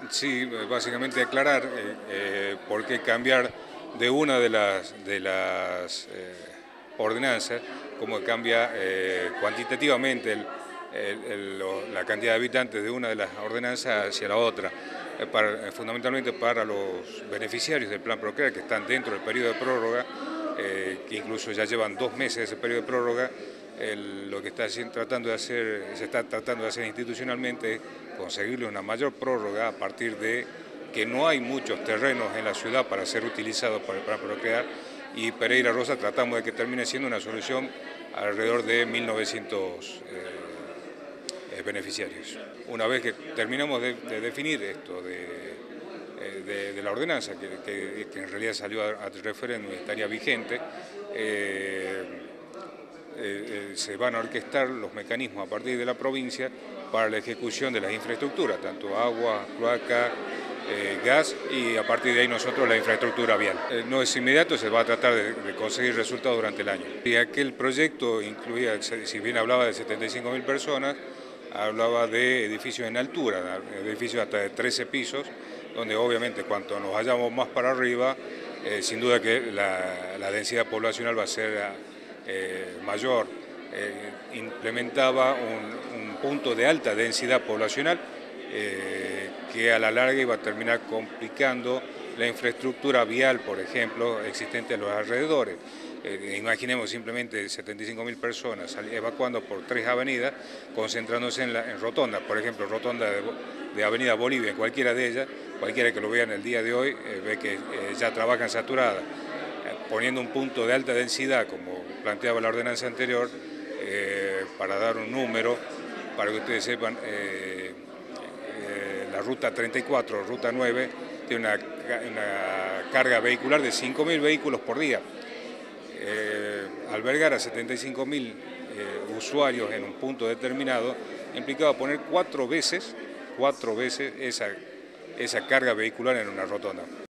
Sí, básicamente aclarar por qué cambiar de una de las ordenanzas, cómo cambia cuantitativamente la cantidad de habitantes de una de las ordenanzas hacia la otra, fundamentalmente para los beneficiarios del Plan Procrear que están dentro del periodo de prórroga, que incluso ya llevan 2 meses ese periodo de prórroga. Lo que se está tratando de hacer institucionalmente es conseguirle una mayor prórroga a partir de que no hay muchos terrenos en la ciudad para ser utilizados para el Plan Procrear, y Pereira Rosa tratamos de que termine siendo una solución alrededor de 1900 beneficiarios. Una vez que terminamos de definir esto de la ordenanza, que en realidad salió a referéndum y estaría vigente, se van a orquestar los mecanismos a partir de la provincia para la ejecución de las infraestructuras, tanto agua, cloaca, gas, y a partir de ahí nosotros la infraestructura vial. No es inmediato, se va a tratar de conseguir resultados durante el año. Y aquel proyecto incluía, si bien hablaba de 75.000 personas, hablaba de edificios en altura, edificios hasta de 13 pisos, donde obviamente cuanto nos vayamos más para arriba, sin duda que la densidad poblacional va a ser mayor. Implementaba un punto de alta densidad poblacional que a la larga iba a terminar complicando la infraestructura vial, por ejemplo, existente en los alrededores. Imaginemos simplemente 75.000 personas evacuando por 3 avenidas, concentrándose en rotondas, por ejemplo, rotonda de Avenida Bolivia, cualquiera de ellas, cualquiera que lo vea en el día de hoy, ve que ya trabajan saturadas. Poniendo un punto de alta densidad, como planteaba la ordenanza anterior, para dar un número, para que ustedes sepan, la ruta 34, ruta 9, tiene una carga vehicular de 5.000 vehículos por día. Albergar a 75.000 usuarios en un punto determinado implicaba poner 4 veces esa carga vehicular en una rotonda.